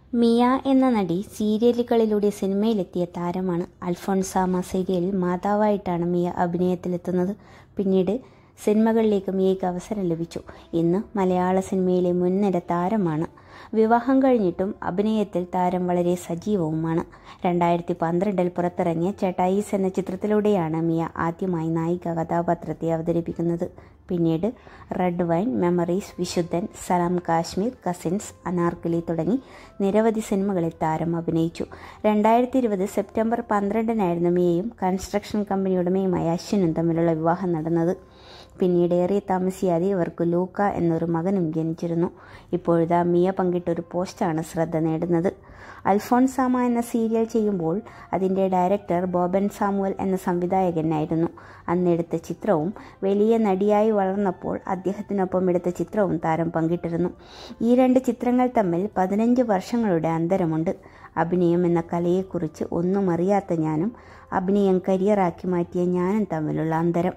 മിയ എന്ന നടി സീരിയലുകളിലൂടെ സിനിമയിലെത്തിയ താരമാണ്. അൽഫോൺസാമ സീരിയലിൽ മാതാവായിട്ടാണ് മിയ അഭിനയത്തിലെത്തുന്നത്. പിന്നീട് സിനിമകളിലേക്ക് മിയയ്ക്ക് അവസരം ലഭിച്ചു. ഇന്ന് മലയാള സിനിമയിലെ മുൻനിര താരമാണ്. വിവാഹം കഴിഞ്ഞിട്ടും അഭിനയത്തിൽ താരം വളരെ സജീവവുമാണ്. 2012 പുറത്തിറങ്ങിയ ചേട്ടായീസ് എന്ന ചിത്രത്തിലൂടെയാണ് മിയ ആദ്യമായി നായിക കഥാപാത്രത്തെ അവതരിപ്പിക്കുന്നത്. പിന്നീട് റെഡ് വൈൻ, മെമ്മറീസ്, വിശുദ്ധൻ, സലാം കാശ്മീർ, കസിൻസ്, അനാർക്കലി തുടങ്ങി നിരവധി സിനിമകളിൽ താരം അഭിനയിച്ചു. 2020 സെപ്റ്റംബർ 12 മിയയും കൺസ്ട്രക്ഷൻ കമ്പനി ഉടമയുമായ അശ്വിനും തമ്മിലുള്ള വിവാഹം നടന്നത്. പിന്നീട് ഏറെ താമസിയാതെ ഇവർക്ക് ലൂക്ക എന്നൊരു മകനും ജനിച്ചിരുന്നു. ഇപ്പോഴിതാ മിയ പങ്കിട്ടൊരു പോസ്റ്റാണ് ശ്രദ്ധ നേടുന്നത്. അൽഫോൺസാമ എന്ന സീരിയൽ ചെയ്യുമ്പോൾ അതിൻ്റെ ഡയറക്ടർ ബോബൻ സാമുവൽ എന്ന സംവിധായകനായിരുന്നു. അന്നെടുത്ത ചിത്രവും വലിയ നടിയായി വളർന്നപ്പോൾ അദ്ദേഹത്തിനൊപ്പം എടുത്ത ചിത്രവും താരം പങ്കിട്ടിരുന്നു. ഈ രണ്ട് ചിത്രങ്ങൾ തമ്മിൽ 15 വർഷങ്ങളുടെ അന്തരമുണ്ട്. അഭിനയം എന്ന കലയെക്കുറിച്ച് ഒന്നും അറിയാത്ത ഞാനും അഭിനയം കരിയറാക്കി മാറ്റിയ ഞാനും തമ്മിലുള്ള അന്തരം.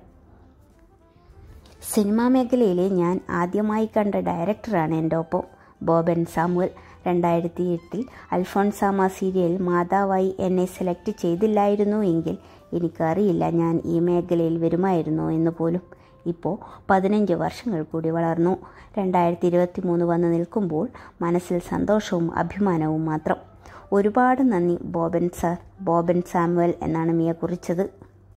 സിനിമാ മേഖലയിലെ ഞാൻ ആദ്യമായി കണ്ട ഡയറക്ടറാണ് എൻ്റെ ഒപ്പം. ബോബൻ സാമുവൽ. 2008 അൽഫോൺസാമ സീരിയൽ മാതാവായി എന്നെ സെലക്ട് ചെയ്തില്ലായിരുന്നു എങ്കിൽ എനിക്കറിയില്ല ഞാൻ ഈ മേഖലയിൽ വരുമായിരുന്നോ എന്ന് പോലും. ഇപ്പോൾ 15 വർഷങ്ങൾ കൂടി വളർന്നു. 2023 വന്ന് നിൽക്കുമ്പോൾ മനസ്സിൽ സന്തോഷവും അഭിമാനവും മാത്രം. ഒരുപാട് നന്ദി ബോബൻ സാർ. ബോബൻ സാമുവൽ എന്നാണ് മിയ കുറിച്ചത്.